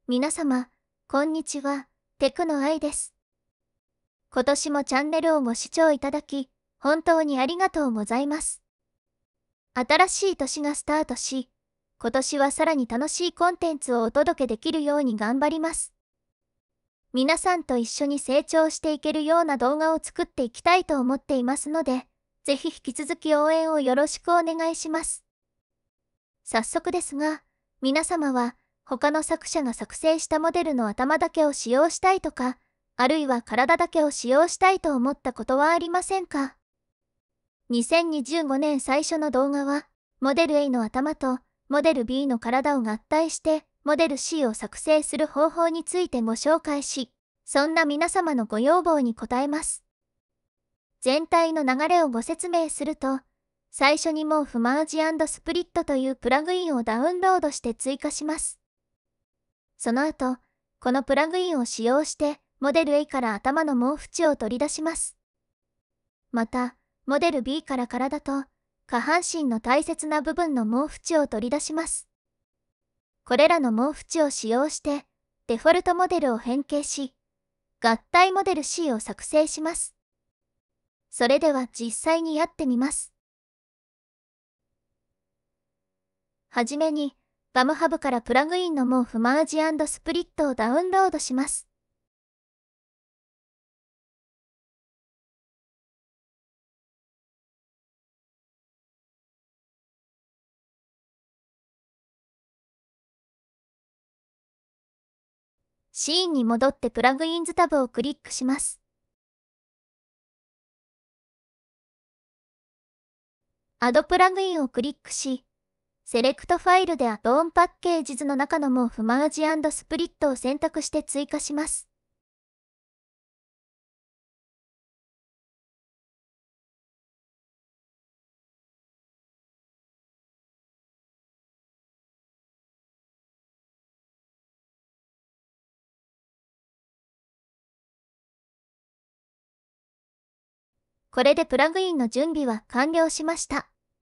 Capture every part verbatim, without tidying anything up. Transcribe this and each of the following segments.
皆様、こんにちは、テクノアイです。今年もチャンネルをご視聴いただき、本当にありがとうございます。新しい年がスタートし、今年はさらに楽しいコンテンツをお届けできるように頑張ります。皆さんと一緒に成長していけるような動画を作っていきたいと思っていますので、ぜひ引き続き応援をよろしくお願いします。早速ですが、皆様は他の作者が作成したモデルの頭だけを使用したいとか、あるいは体だけを使用したいと思ったことはありませんか？にせんにじゅうごねん最初の動画は、モデル A の頭とモデル B の体を合体してモデル C を作成する方法についてご紹介し、そんな皆様のご要望に応えます。全体の流れをご説明すると、最初に毛布マージ&スプリットというプラグインをダウンロードして追加します。その後、このプラグインを使用してモデル A から頭の毛縁を取り出します。また、モデル B から体と下半身の大切な部分の毛縁を取り出します。これらの毛縁を使用してデフォルトモデルを変形し、合体モデル C を作成します。それでは実際にやってみます。はじめに、バムハブからプラグインの毛布マージ&スプリットをダウンロードします。シーンに戻ってプラグインズタブをクリックします。アドプラグインをクリックし、セレクトファイルでアドオンパッケージズの中の毛布マージ&スプリットを選択して追加します。これでプラグインの準備は完了しました。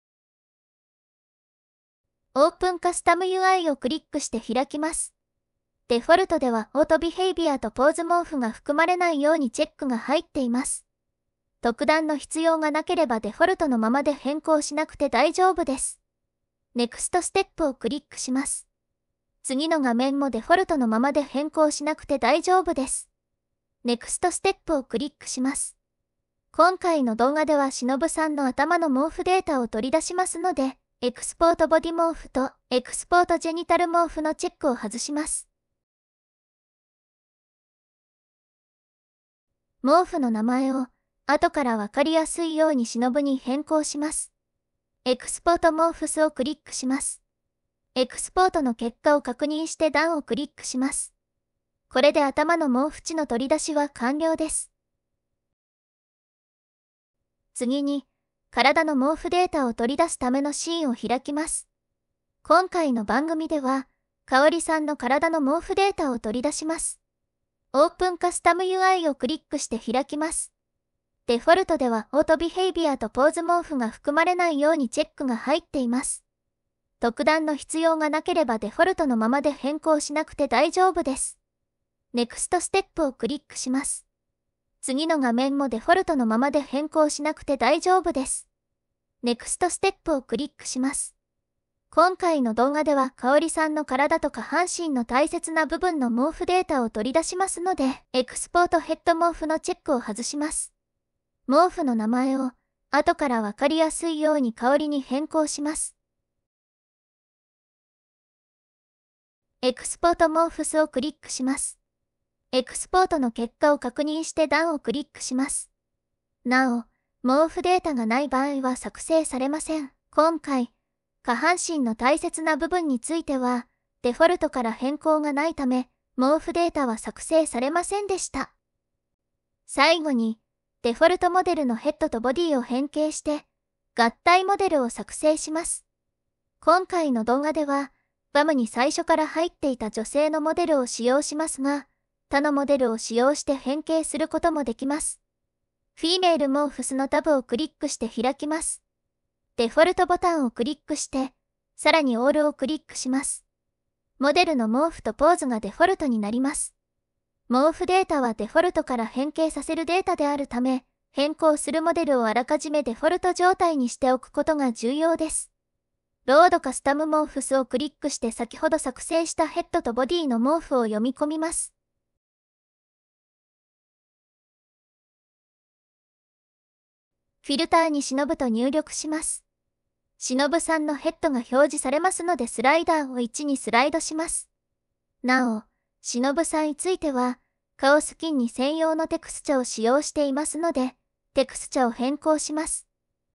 オープンカスタム ユーアイ をクリックして開きます。デフォルトではオートビヘイビアとポーズ毛布が含まれないようにチェックが入っています。特段の必要がなければデフォルトのままで変更しなくて大丈夫です。ネクストステップをクリックします。次の画面もデフォルトのままで変更しなくて大丈夫です。ネクストステップをクリックします。今回の動画ではしのぶさんの頭の毛布データを取り出しますので、エクスポートボディ毛布とエクスポートジェニタル毛布のチェックを外します。毛布の名前を後からわかりやすいようにしのぶに変更します。エクスポート毛布スをクリックします。エクスポートの結果を確認してダンをクリックします。これで頭の毛縁の取り出しは完了です。次に、体の毛布データを取り出すためのシーンを開きます。今回の番組では、かおりさんの体の毛布データを取り出します。オープンカスタム ユーアイ をクリックして開きます。デフォルトではオートビヘイビアとポーズ毛布が含まれないようにチェックが入っています。特段の必要がなければデフォルトのままで変更しなくて大丈夫です。ネクストステップをクリックします。次の画面もデフォルトのままで変更しなくて大丈夫です。ネクストステップをクリックします。今回の動画ではかおりさんの体と下半身の大切な部分の毛布データを取り出しますので、エクスポートヘッド毛布のチェックを外します。毛布の名前を後からわかりやすいようにかおりに変更します。エクスポート毛布スをクリックします。エクスポートの結果を確認してダンをクリックします。なお、毛布データがない場合は作成されません。今回、下半身の大切な部分については、デフォルトから変更がないため、毛布データは作成されませんでした。最後に、デフォルトモデルのヘッドとボディを変形して、合体モデルを作成します。今回の動画では、バムに最初から入っていた女性のモデルを使用しますが、他のモデルを使用して変形することもできます。フィメール毛布スのタブをクリックして開きます。デフォルトボタンをクリックして、さらにオールをクリックします。 モデルの毛布とポーズがデフォルトになります。毛布データはデフォルトから変形させるデータであるため、変更するモデルをあらかじめデフォルト状態にしておくことが重要です。ロードカスタムモーフスをクリックして先ほど作成したヘッドとボディの毛布を読み込みます。フィルターに忍と入力します。忍さんのヘッドが表示されますのでスライダーをいちにスライドします。なお、忍さんについては、顔スキンに専用のテクスチャを使用していますので、テクスチャを変更します。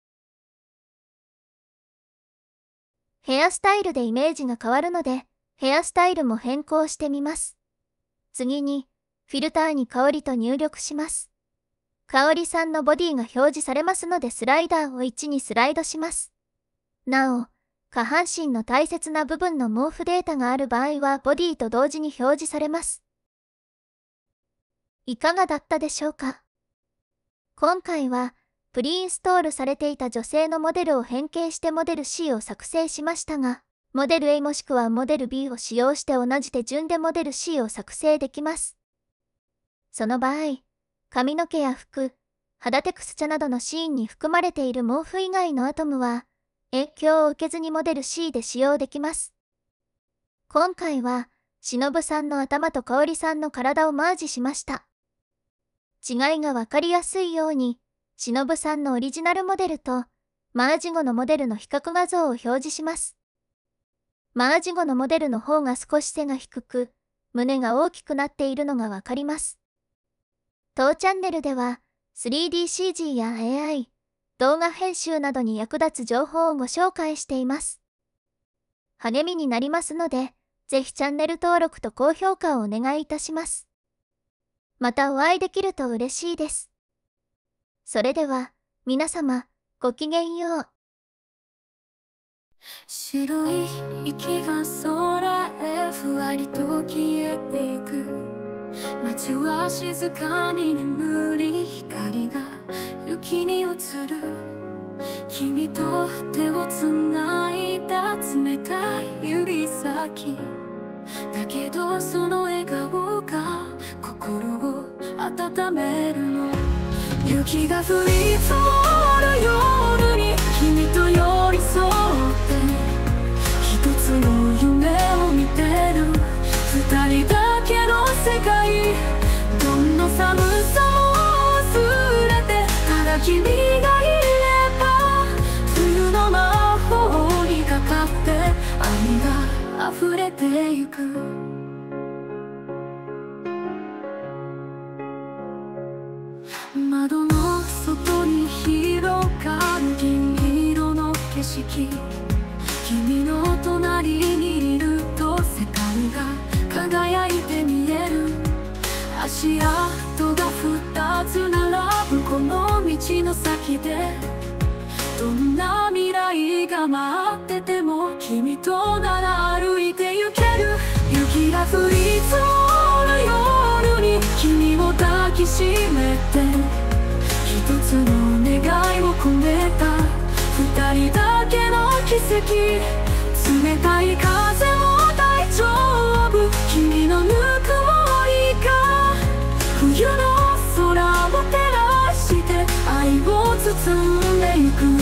ヘアスタイルでイメージが変わるので、ヘアスタイルも変更してみます。次に、フィルターに香りと入力します。香りさんのボディが表示されますのでスライダーをいちにスライドします。なお、下半身の大切な部分の毛布データがある場合はボディと同時に表示されます。いかがだったでしょうか？今回は、プリインストールされていた女性のモデルを変形してモデル シー を作成しましたが、モデル エー もしくはモデル ビー を使用して同じ手順でモデル シー を作成できます。その場合、髪の毛や服、肌テクスチャなどのシーンに含まれている毛布以外のアトムは、影響を受けずにモデル シー で使用できます。今回は、忍さんの頭と香織さんの体をマージしました。違いがわかりやすいように、忍さんのオリジナルモデルと、マージ後のモデルの比較画像を表示します。マージ後のモデルの方が少し背が低く、胸が大きくなっているのがわかります。当チャンネルでは、スリーディーシージー や エーアイ、動画編集などに役立つ情報をご紹介しています。励みになりますので、ぜひチャンネル登録と高評価をお願いいたします。またお会いできると嬉しいです。それでは、皆様、ごきげんよう。 白い息が空へふわりと消えていく。街は静かに眠り、光が雪に映る。君と手をつないだ冷たい指先だけど、その笑顔が心を温めるの。雪が降り積もる夜に君と寄り添って一つの夢を見てる。二人だけの世界、どんな寒さも忘れて、ただ君がいれば冬の魔法にかかって愛が溢れてゆく。窓の外に広がる銀色の景色、君の隣にいると世界が輝いて見える。足跡が二つ並ぶこの道の先で、どんな未来が待ってても君となら歩いて行ける。雪が降り積もる夜に君を抱きしめて、一つの願いを込めた二人だけの奇跡。冷たい風も大丈夫、君のぬくもりが冬の空を照らして愛を包んでゆく。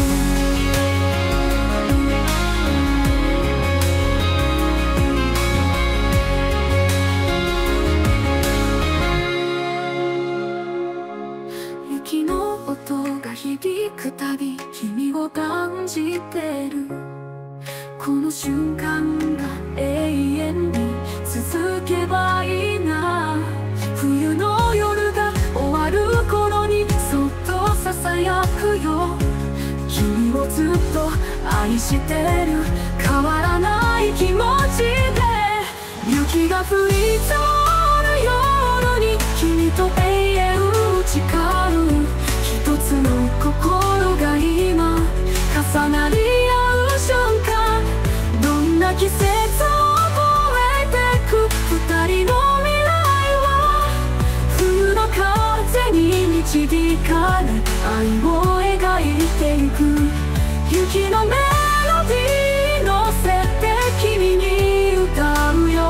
雪の音が響くたび君を感じてる。この瞬間が永遠に続けばいいな。冬の夜が終わる頃にそっとささやくよ。君をずっと愛してる、変わらない気持ちで。雪が降り積もる夜に君と永遠を誓う。一つの心が今重なり合う瞬間、どんな季節を越えてく二人の未来は冬の風に導かれ愛を描いてゆく。雪のメロディー乗せて君に歌うよ。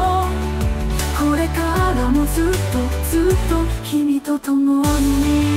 ずっとずっと君と共に